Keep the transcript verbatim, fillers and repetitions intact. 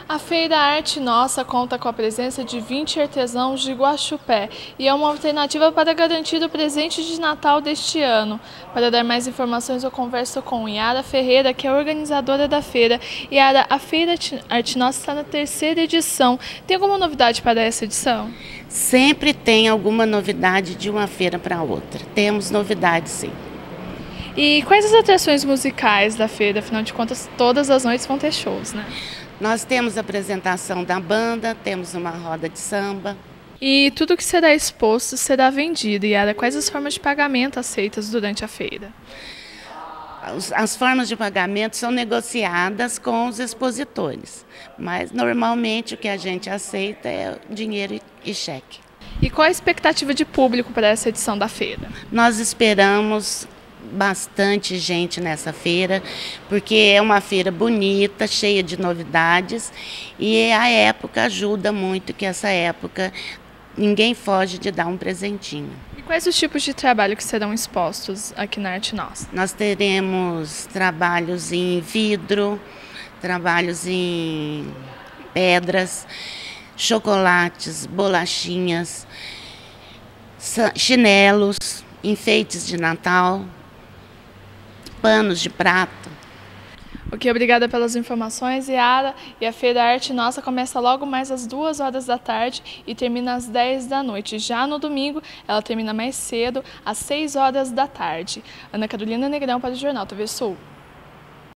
A Feira Arte Nossa conta com a presença de vinte artesãos de Guaxupé e é uma alternativa para garantir o presente de Natal deste ano. Para dar mais informações, eu converso com Yara Ferreira, que é organizadora da feira. Yara, a Feira Arte Nossa está na terceira edição. Tem alguma novidade para essa edição? Sempre tem alguma novidade de uma feira para outra. Temos novidades, sim. E quais as atrações musicais da feira? Afinal de contas, todas as noites vão ter shows, né? Nós temos a apresentação da banda, temos uma roda de samba. E tudo que será exposto será vendido. Yara, quais as formas de pagamento aceitas durante a feira? As formas de pagamento são negociadas com os expositores, mas normalmente o que a gente aceita é dinheiro e cheque. E qual a expectativa de público para essa edição da feira? Nós esperamos bastante gente nessa feira, porque é uma feira bonita, cheia de novidades, e a época ajuda muito, que essa época ninguém foge de dar um presentinho. E quais os tipos de trabalho que serão expostos aqui na Arte Nossa? Nós teremos trabalhos em vidro, trabalhos em pedras, chocolates, bolachinhas, chinelos, enfeites de Natal, panos de prato. Ok, obrigada pelas informações, Yara. E a Feira Arte Nossa começa logo mais às duas horas da tarde e termina às dez da noite. Já no domingo, ela termina mais cedo, às seis horas da tarde. Ana Carolina Negrão para o Jornal T V Sul.